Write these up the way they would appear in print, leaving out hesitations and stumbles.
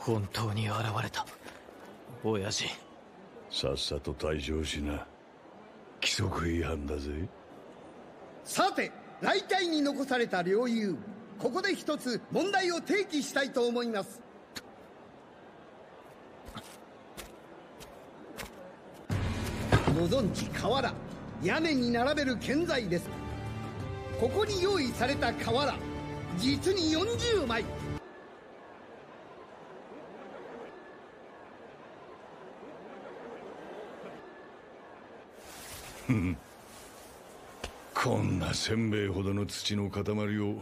本当に現れた。親父、 さっさと退場しな。規則違反だぜ。 さて、雷帯に残された領有、ここで一つ問題を提起したいと思います。ご存知瓦、屋根に並べる建材です。ここに用意された瓦、実に40枚。 こんなせんべいほどの土の塊を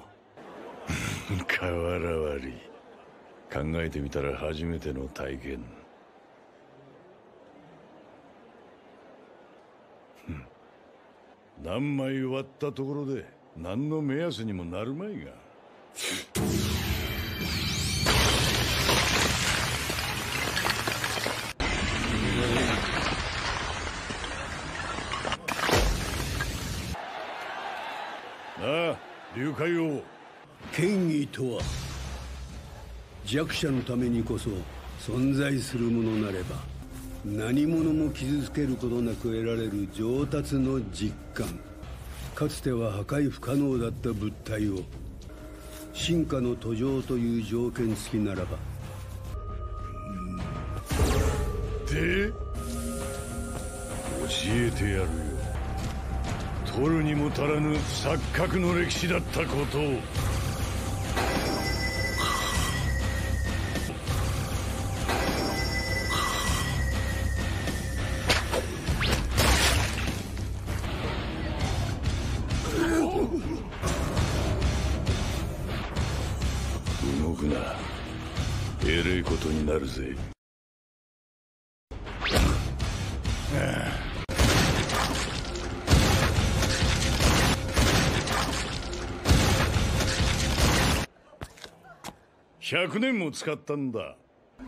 瓦割り。考えてみたら初めての体験。何枚割ったところで何の目安にもなるまいが。ああ、龍海王。 権威とは弱者のためにこそ存在するものなれば何者も傷つけることなく得られる上達の実感。かつては破壊不可能だった物体を進化の途上という条件付きならば。 で、教えてやるよ。取るにも足らぬ錯覚の歴史だったことを。動くな。えれいことになるぜ。100年も使ったんだ。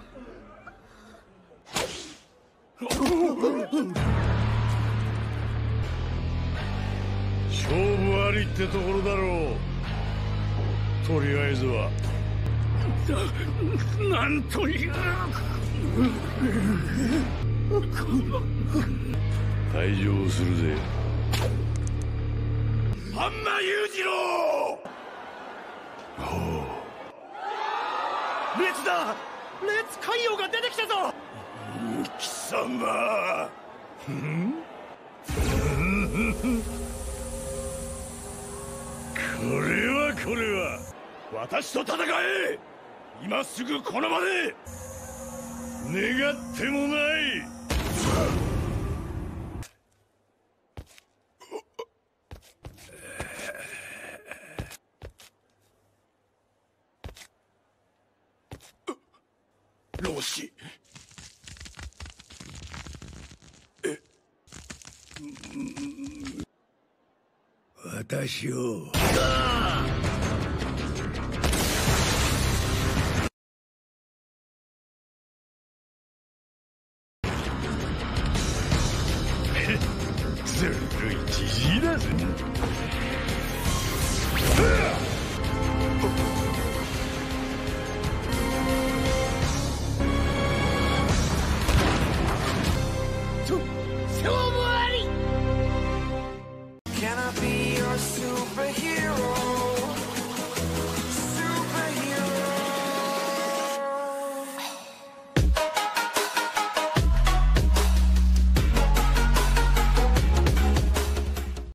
勝負ありってところだろう。とりあえずは。なんという。退場するぜ。半間裕次郎。おう。 列だ！列海王が出てきたぞ！ 貴様。これは私と戦え。今すぐこの場で。願ってもない。老子。 私を。 ずるいじじいだぜ。